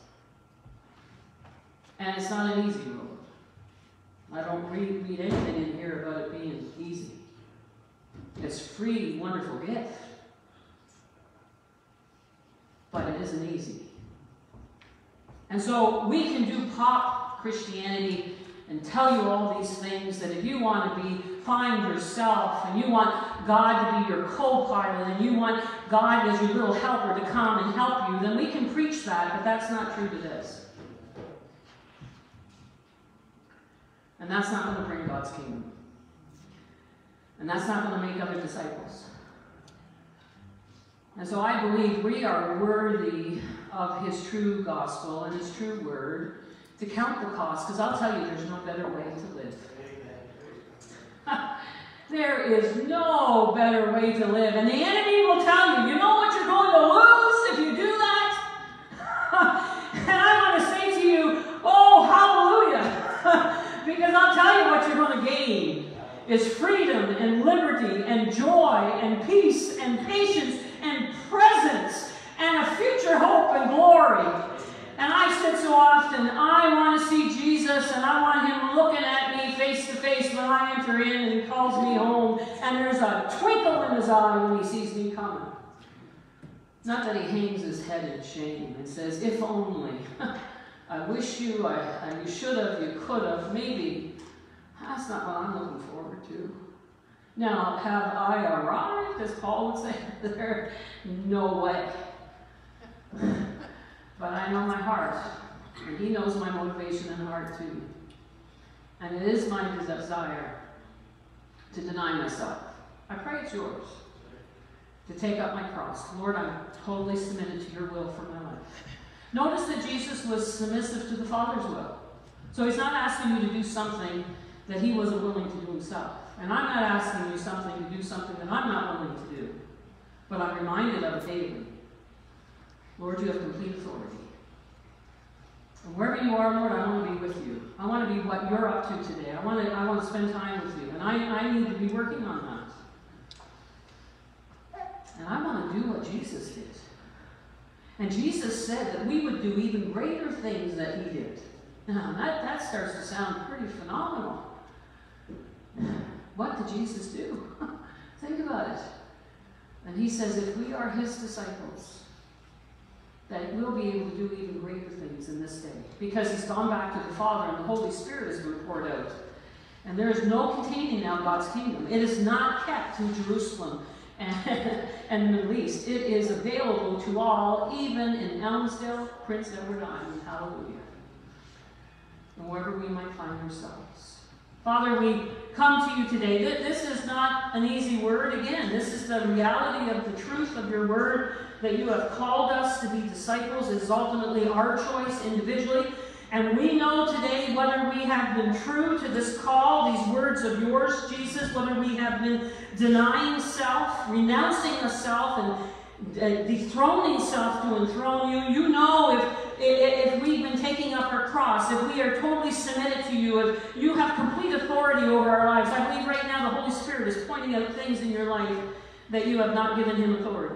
And it's not an easy road. I don't read anything in here about it being easy. It's free, wonderful gift. But it isn't easy. And so we can do pop Christianity and tell you all these things that if you want to find yourself and you want God to be your co-pilot and you want God as your little helper to come and help you, then we can preach that, but that's not true to this. And that's not going to bring God's kingdom. And that's not going to make other disciples. And so I believe we are worthy of his true gospel and his true word to count the cost, because I'll tell you, there's no better way to live. There is no better way to live. And the enemy will tell you, you know what you're going to lose if you do that? And I want to say to you, oh, hallelujah. Because I'll tell you what you're going to gain is freedom and liberty and joy and peace and patience and presence and a future hope and glory. And I said so often, I want to see Jesus and I want him looking at me face to face when I enter in and he calls me home and there's a twinkle in his eye when he sees me coming. Not that he hangs his head in shame and says, if only. I wish you, you should have, you could have, maybe. That's not what I'm looking forward to. Now, have I arrived, as Paul would say there? No way. But I know my heart, and he knows my motivation and heart too. And it is my desire to deny myself. I pray it's yours. To take up my cross. Lord, I'm totally submitted to your will for my life. Notice that Jesus was submissive to the Father's will. So he's not asking you to do something that he wasn't willing to do himself. And I'm not asking you something to do something that I'm not willing to do. But I'm reminded of it daily. Lord, you have complete authority. And wherever you are, Lord, I want to be with you. I want to be what you're up to today. I want to spend time with you. And I need to be working on that. And I want to do what Jesus did. And Jesus said that we would do even greater things that he did. Now, that starts to sound pretty phenomenal. What did Jesus do? Think about it. And he says if we are his disciples, that we'll be able to do even greater things in this day. Because he's gone back to the Father and the Holy Spirit has been poured out. And there is no containing now God's kingdom. It is not kept in Jerusalem and the Middle East. It is available to all, even in Elmsdale, Prince Edward Island. Hallelujah. And wherever we might find ourselves. Father, we come to you today. This is not an easy word. Again, this is the reality of the truth of your word, that you have called us to be disciples. It is ultimately our choice individually. And we know today whether we have been true to this call, these words of yours, Jesus, whether we have been denying self, renouncing a self, and dethroning self to enthrone you. You know if we've been taking up our cross, if we are totally submitted to you, if you have complete authority over our lives. I believe right now the Holy Spirit is pointing out things in your life that you have not given him authority.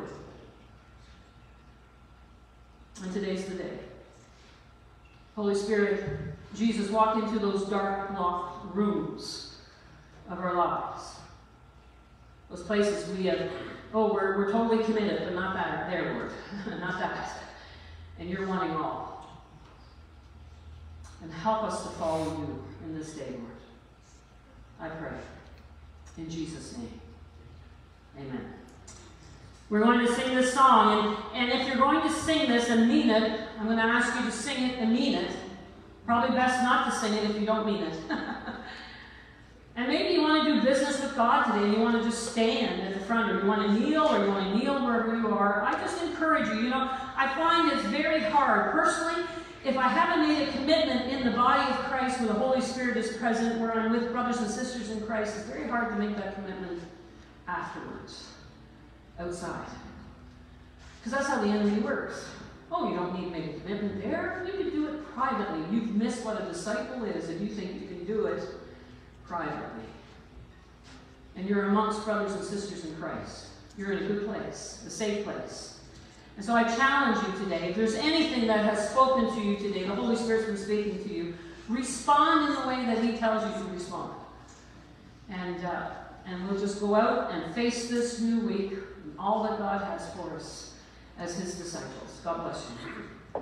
And today's the day. Holy Spirit, Jesus walked into those dark, locked rooms of our lives. Those places we have, we're totally committed, but not that, there, Lord. Not that. And you're wanting all. And help us to follow you in this day, Lord. I pray. In Jesus' name. Amen. We're going to sing this song, and if you're going to sing this and mean it, I'm going to ask you to sing it and mean it. Probably best not to sing it if you don't mean it. And maybe you want to do business with God today, and you want to just stand at the front, or you want to kneel, or you want to kneel wherever you are. I just encourage you. You know, I find it's very hard. Personally, if I haven't made a commitment in the body of Christ Christ, where the Holy Spirit is present, where I'm with brothers and sisters in Christ, it's very hard to make that commitment afterwards, outside. Because that's how the enemy works. Oh, you don't need to make a commitment there. You can do it privately. You've missed what a disciple is if you think you can do it privately. And you're amongst brothers and sisters in Christ. You're in a good place, a safe place. And so I challenge you today, if there's anything that has spoken to you today, the Holy Spirit's been speaking to you, respond in the way that He tells you to respond. And we'll just go out and face this new week and all that God has for us as His disciples. God bless you.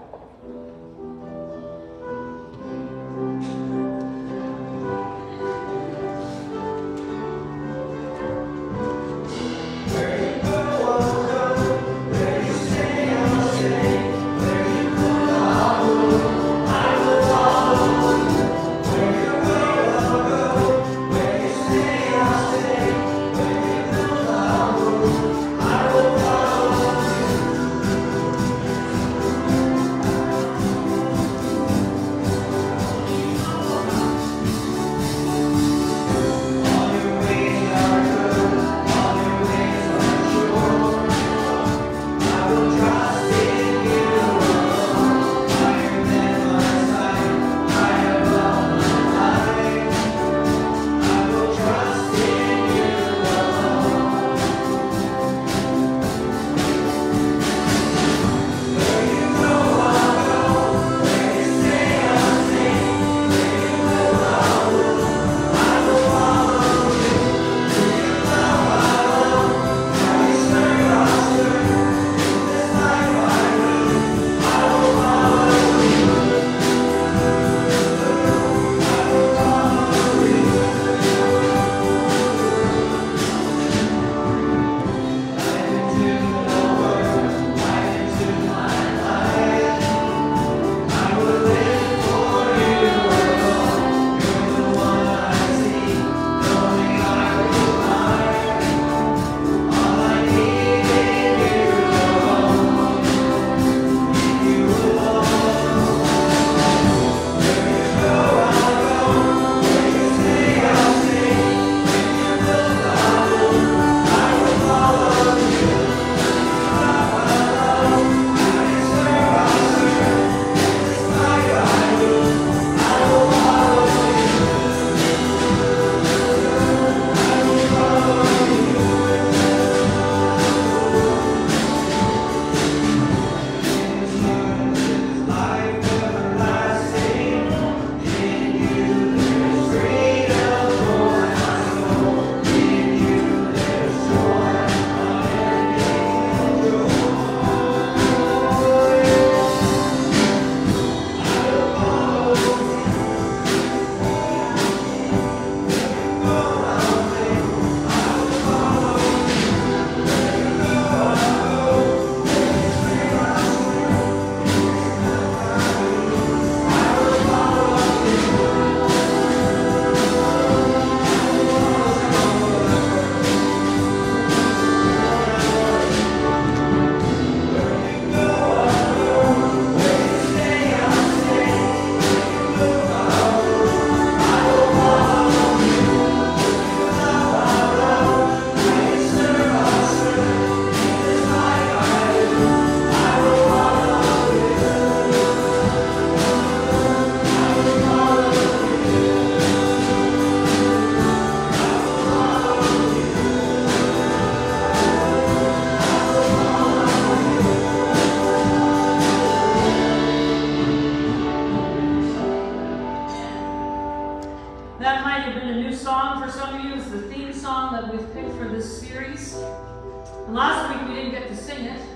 And last week we didn't get to sing it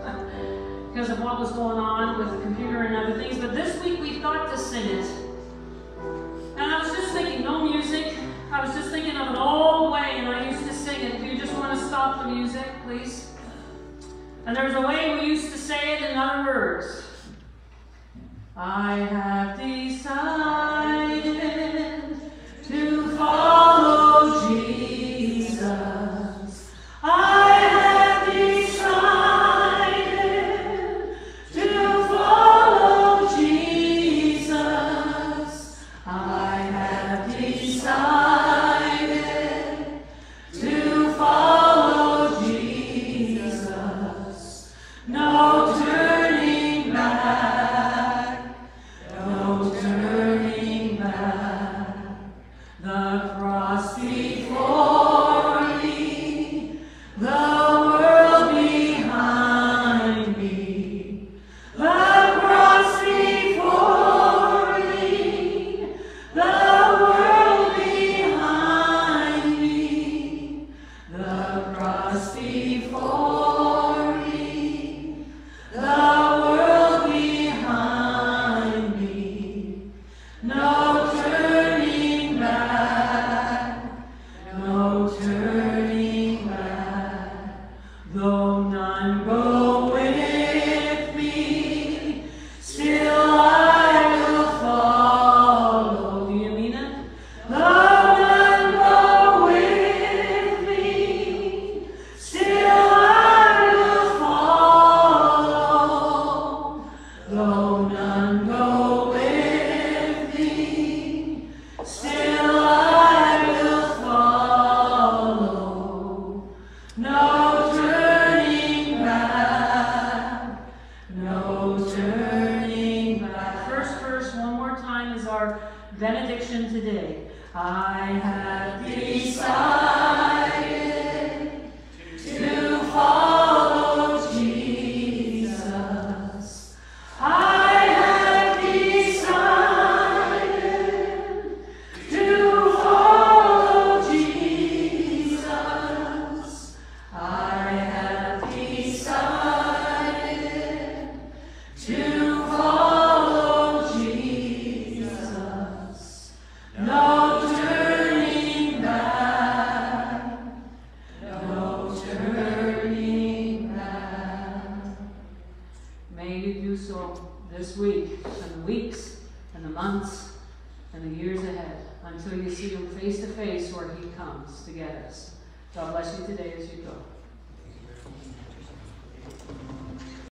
because of what was going on with the computer and other things, but this week we thought to sing it. And I was just thinking, no music. I was just thinking of an old way, and I used to sing it. Do you just want to stop the music, please? And there's a way we used to say it in other words. I have decided to follow Jesus. I have decided to follow Jesus. I our benediction today. I have Decided to follow Jesus. I have decided to follow Jesus. I have decided to follow Jesus. No turning back. No turning back. May you do so this week, and the weeks, and the months, and the years ahead, until you see him face to face where he comes to get us. God bless you today as you go.